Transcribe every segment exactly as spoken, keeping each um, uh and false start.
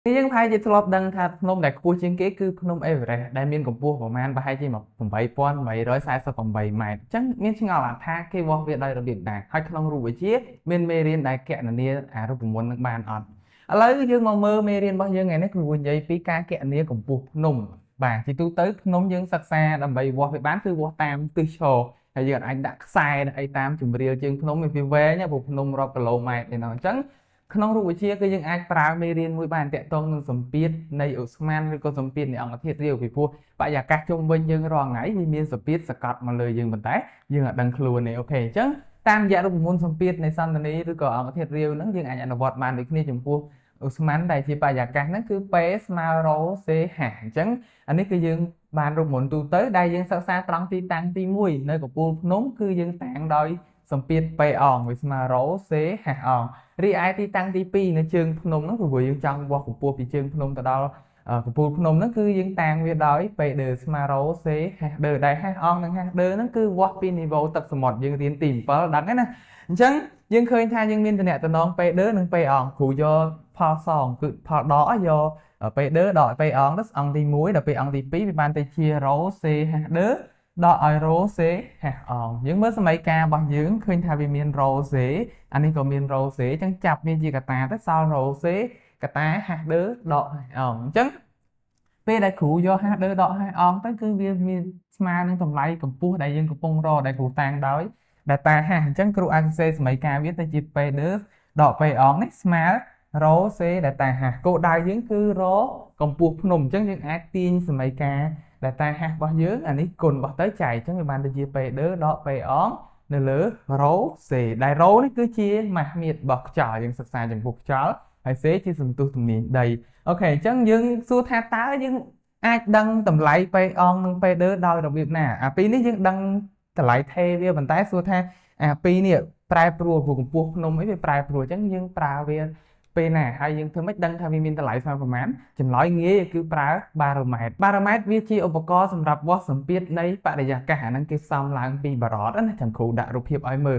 យើងប្រហែលជាធ្លាប់ដឹងថាភ្នំដែលខ្ពស់ជាងគេគឺភ្នំអេវរ៉េសដែលមានកម្ពស់ប្រមាណប្រហែលជាeight thousand eight hundred forty-eightម៉ែត្រអញ្ចឹងមានឆ្ងល់ថាគេវាស់វាដោយរបៀបណាហើយក្នុងរូបវិទ្យាមានមេរៀនដែលកណនាអារូបមន្តនឹងបានអត់ឥឡូវយើងមកមើលមេរៀនរបស់យើងថ្ងៃនេះគឺនិយាយពីការកណនាកម្ពស់ភ្នំបាទជាទូទៅភ្នំយើងសិក្សាដើម្បីវាស់វាបានគឺវាស់តាមទិសឈរហើយយើងអាចដាក់ខ្សែអីតាមជម្រាលជើងភ្នំវាវែងព្រោះភ្នំរាប់គីឡូម៉ែត្រឯណោះអញ្ចឹងក្នុងរូបវិទ្យាគឺយើងអាចប្រើមេរៀនមួយបានតាក់ទងនឹងសម្ពាធនៃឧស្ម័នឬក៏សម្ពាធនៃអង្គធាតុរាវពីព្រោះបរិយាកាសជុំវិញយើងរាល់ថ្ងៃវាមានសម្ពាធសកត់មកលើយើងប៉ុន្តែយើងអត់ដឹងខ្លួនទេអូខេអញ្ចឹងតាមរយៈរូបមន្តសម្ពាធនៃសន្តានីឬក៏អង្គធាតុរាវហ្នឹងយើងអាចអនុវត្តបានដូចគ្នាចំពោះឧស្ម័នដែលជាបរិយាកាសហ្នឹងគឺ P ស្មើរ C ហាអញ្ចឹងអានេះគឺយើងបានរូបមន្តទូទៅដែលយើងសិក្សាត្រង់ទីតាំងទីoneនៅកំពូលភ្នំគឺយើងតាំងដោយសម្ពាធ P អងវាស្មើរ C ហាអងរីឯទីតាំងទីtwoនៅជើងភ្នំហ្នឹងព្រោះយើងចង់វាស់កម្ពស់ពីជើងភ្នំទៅដល់កំពូលភ្នំហ្នឹងគឺយើងតាំងវាដោយ P ដឺស្មើរ C ហាដឺដែលហាអងនិងហាដឺហ្នឹងគឺវាស់ពីនីវ៉ូទឹកសមុទ្រយើងរៀនទីsevenដឹងហើយណាអញ្ចឹងយើងឃើញថាយើងមានតំណែងតំណង P ដឺនិង P អងគ្រូយកផលសងគឺផលដកយក P ដឺដក P អងទៅអង្គទីoneដល់ P អង្គទីtwoវាបានទៅជា rho C ហាដឺដកឲ្យ rho C ហាអងយើងមើលសមីការរបស់យើងឃើញថាវាមាន rho C អានេះក៏មាន rho C អញ្ចឹងចាប់វាជាកតាទៅសល់ rho C កតាហាដឺដកហាអងអញ្ចឹងពេលដែលគ្រូយកហាដឺដកហាអងទៅគឺវាមានស្មើនឹងតម្លៃកម្ពស់ដែលយើងកំពុងរកដែលគ្រូតាំងដោយ data ហាអញ្ចឹងគ្រូអាចសរសេរសមីការវាទៅជា P ដឺដក P អងនេះស្មើ rho C data ហាគោលដៅយើងគឺរកកម្ពស់ភ្នំអញ្ចឹងយើងអាចទាញសមីការ data ហារបស់យើងអានេះគុណរបស់ទៅចែកអញ្ចឹងវាបានទៅជា P ដឺដក P អងនៅលើ rho C ដែល rho នេះគឺជាម៉ាសមាត្ររបស់ខ្យល់យើងសិក្សាចំពោះខ្យល់ហើយ C ជាសន្ទុះទំនាញដីអូខេអញ្ចឹងយើងសួរថាតើយើងអាចដឹងតម្លៃ P អងនិង P ដឺដោយរបៀបណាអាពីរនេះយើងដឹងតម្លៃថេរវាប៉ុន្តែសួរថាអាពីរនេះប្រែប្រួលព្រោះកម្ពស់ភ្នំអីវាប្រែប្រួលអញ្ចឹងយើងប្រើវាពេលណាហើយយើងធ្វើម៉េចដឹងថាវាមានតម្លៃស្មើប្រមាណចម្លើយងាយគឺប្រើបារ៉ូម៉ែត្របារ៉ូម៉ែត្រវាជាឧបករណ៍សម្រាប់វាស់សម្ពាធនៃបរិយាកាសអាហ្នឹងគេផ្សំឡើងពីបារ៉តណាចាំគ្រូដាក់រូបភាពឲ្យមើល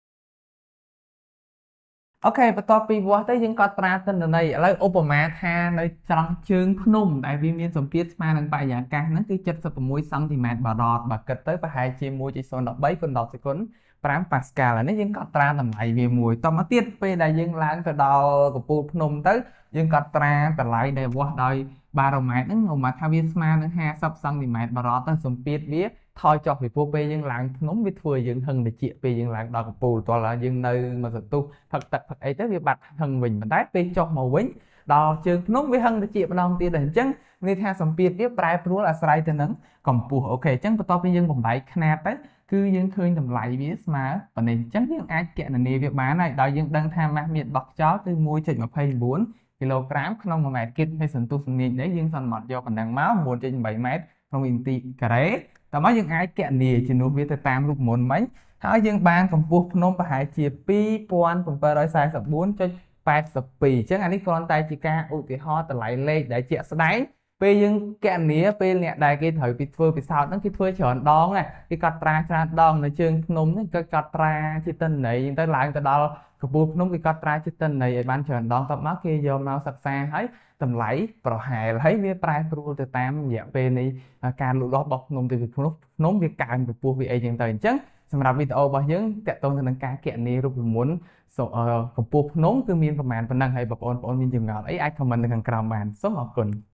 អូខេបន្ទាប់ពីវាស់ទៅយើងកត់ត្រាទិន្នន័យឥឡូវឧបមាថានៅត្រង់ជើងភ្នំដែលវាមានសម្ពាធស្មើនឹងបរិយាកាសហ្នឹងគឺseventy-sixសង់ទីម៉ែត្របារ៉តបើគិតទៅប្រហែលជាone point zero one threeគុណtenសេគុណfiveប៉ាស្កាល់អានេះយើងកត់ត្រាតម្លៃវាមួយតមកទៀតពេលដែលយើងឡើងទៅដល់កំពូលភ្នំទៅយើងកត់ត្រាតម្លៃដែលវាស់ដោយបារ៉ូម៉ែត្រហ្នឹងឧបមាថាវាស្មើនឹងfiftyសង់ទីម៉ែត្របារ៉តទៅសម្ពាធវាថយចុះពីព្រោះពេលយើងឡើងភ្នំវាធ្វើយើងហឹងតិចពេលយើងឡើងដល់កំពូលតោះយើងនៅមកសន្ទុះផឹកទឹកផឹកអីទៅវាបាត់ហឹងវិញប៉ុន្តែពេលចុះមកវិញដល់ជើងភ្នំវាហឹងតិចម្ដងទៀតអញ្ចឹងនេះថាសម្ពាធវាប្រែប្រួលអាស្រ័យទៅនឹងកម្ពស់អូខេអញ្ចឹងបន្ទាប់ពីយើងបំបែកខ្នាតទៅគឺយើងឃើញតម្លៃវាស្មើប៉ុណ្ណេះអញ្ចឹងយើងអាចគណនាវាបានហើយដោយយើងដឹងថាម៉ាសមាត្ររបស់ខ្យល់គឺone point two nineគីឡូក្រាមក្នុងoneម៉ែត្រគីបហើយសន្ទុះសំនាញដីយើងសន្មត់យកប៉ុណ្ណឹងមកnine point eightម៉ែត្រក្នុងវិនាទីការ៉េតើមកយើងអាចគណនាជំនួសវាទៅតាមរូបមន្តមិញហើយយើងបានកម្ពស់ភ្នំប្រហែលជាtwo thousand seven hundred forty-four point eight twoអញ្ចឹងអានេះគ្រាន់តែជាការឧទាហរណ៍តម្លៃលេខដែលជាក់ស្ដែងពេលយើងគណនាពេលអ្នកដែលគេត្រូវពីធ្វើពិសោធន៍ហ្នឹងគេធ្វើច្រើនដងគេកត់ត្រាច្រើនដងនៅជើងភ្នំហ្នឹងគេកត់ត្រាជាទិន្នន័យទៅឡើងទៅដល់កំពូលភ្នំគេកត់ត្រាជាទិន្នន័យឲ្យបានច្រើនដងតបមកគេយកមកសិក្សាហើយតម្លៃប្រហែលហើយវាប្រែប្រួលទៅតាមរយៈពេលនៃការលូតលាស់របស់ភ្នំទៅភ្នំភ្នំវាកើនកម្ពស់វាអីចឹងទៅអញ្ចឹងសម្រាប់វីដេអូរបស់យើងតាក់ទងទៅនឹងការគណនារូបមន្តកម្ពស់ភ្នំគឺមានប្រមាណប៉ុណ្ណឹងហើយបងប្អូនមានចម្ងល់អីអាចខមមិននៅខាងក្រោមបានសូមអរគុណ